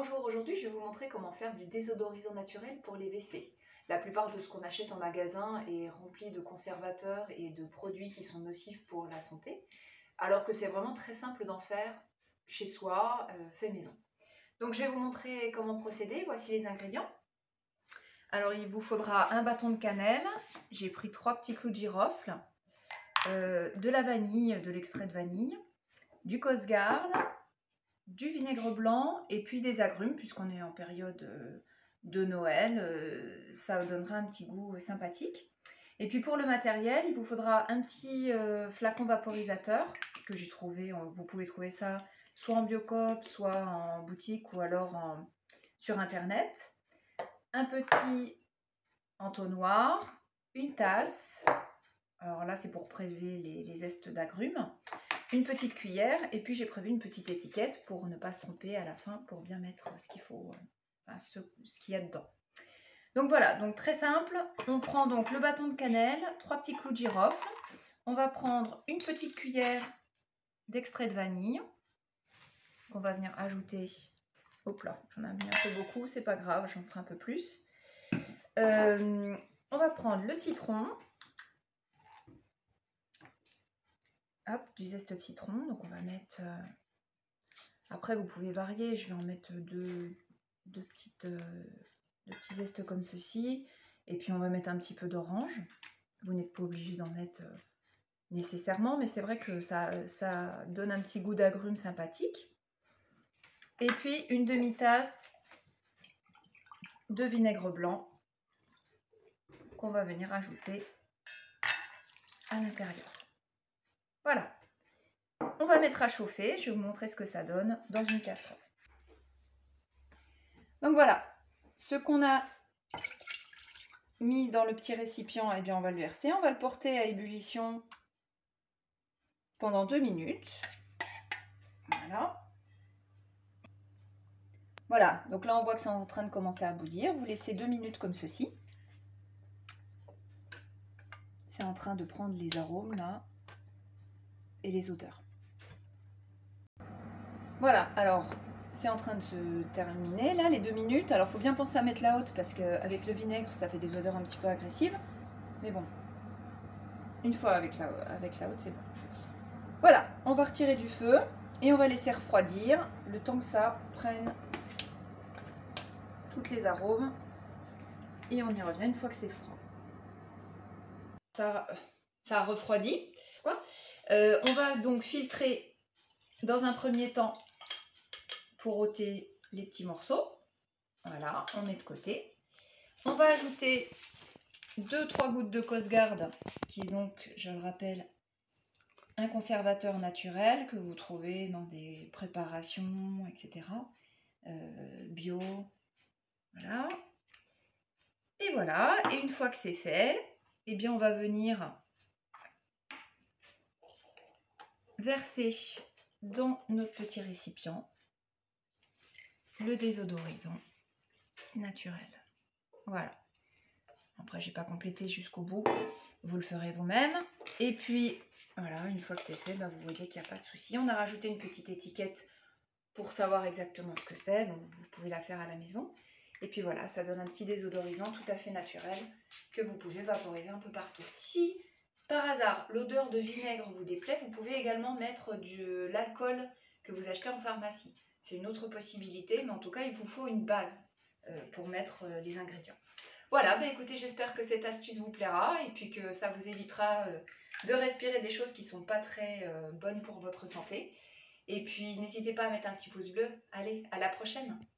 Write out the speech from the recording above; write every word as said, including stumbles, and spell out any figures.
Bonjour, aujourd'hui je vais vous montrer comment faire du désodorisant naturel pour les W C. La plupart de ce qu'on achète en magasin est rempli de conservateurs et de produits qui sont nocifs pour la santé, alors que c'est vraiment très simple d'en faire chez soi, euh, fait maison. Donc je vais vous montrer comment procéder, voici les ingrédients. Alors il vous faudra un bâton de cannelle, j'ai pris trois petits clous de girofle, euh, de la vanille, de l'extrait de vanille, du Cosgarde, du vinaigre blanc et puis des agrumes, puisqu'on est en période de Noël, ça donnera un petit goût sympathique. Et puis pour le matériel, il vous faudra un petit flacon vaporisateur que j'ai trouvé, vous pouvez trouver ça soit en Biocoop, soit en boutique ou alors en, sur internet. Un petit entonnoir, une tasse, alors là c'est pour prélever les, les zestes d'agrumes, une petite cuillère et puis j'ai prévu une petite étiquette pour ne pas se tromper à la fin, pour bien mettre ce qu'il faut, enfin, ce, ce qu'il y a dedans. Donc voilà, donc très simple, on prend donc le bâton de cannelle, trois petits clous de girofle, on va prendre une petite cuillère d'extrait de vanille qu'on va venir ajouter. Hop là, j'en ai mis un peu beaucoup, c'est pas grave, j'en ferai un peu plus. Euh, on va prendre le citron. Hop, du zeste de citron, donc on va mettre, euh... après vous pouvez varier, je vais en mettre deux, deux, petites, euh... deux petits zestes comme ceci, et puis on va mettre un petit peu d'orange, vous n'êtes pas obligé d'en mettre euh, nécessairement, mais c'est vrai que ça, ça donne un petit goût d'agrumes sympathique, et puis une demi-tasse de vinaigre blanc qu'on va venir ajouter à l'intérieur. Voilà. On va mettre à chauffer, je vais vous montrer ce que ça donne dans une casserole. Donc voilà, ce qu'on a mis dans le petit récipient, eh bien on va le verser, on va le porter à ébullition pendant deux minutes. Voilà. Voilà, donc là on voit que c'est en train de commencer à bouillir, vous laissez deux minutes comme ceci. C'est en train de prendre les arômes là et les odeurs. Voilà, alors c'est en train de se terminer là, les deux minutes. Alors il faut bien penser à mettre la haute parce qu'avec le vinaigre ça fait des odeurs un petit peu agressives. Mais bon, une fois avec la, avec la haute c'est bon. Voilà, on va retirer du feu et on va laisser refroidir le temps que ça prenne toutes les arômes. Et on y revient une fois que c'est froid. Ça, ça a refroidi. Euh, on va donc filtrer dans un premier temps pour ôter les petits morceaux. Voilà, on met de côté. On va ajouter deux trois gouttes de Cosgarde, qui est donc, je le rappelle, un conservateur naturel que vous trouvez dans des préparations, et cetera. Euh, bio. Voilà. Et voilà. Et une fois que c'est fait, eh bien on va venir verser dans notre petit récipient le désodorisant naturel. Voilà. Après, j'ai pas complété jusqu'au bout. Vous le ferez vous-même. Et puis, voilà, une fois que c'est fait, bah, vous voyez qu'il n'y a pas de souci. On a rajouté une petite étiquette pour savoir exactement ce que c'est. Donc, vous pouvez la faire à la maison. Et puis voilà, ça donne un petit désodorisant tout à fait naturel que vous pouvez vaporiser un peu partout. Si, par hasard, l'odeur de vinaigre vous déplaît, vous pouvez également mettre de l'alcool que vous achetez en pharmacie. C'est une autre possibilité, mais en tout cas, il vous faut une base euh, pour mettre euh, les ingrédients. Voilà, bah écoutez, j'espère que cette astuce vous plaira et puis que ça vous évitera euh, de respirer des choses qui ne sont pas très euh, bonnes pour votre santé. Et puis, n'hésitez pas à mettre un petit pouce bleu. Allez, à la prochaine!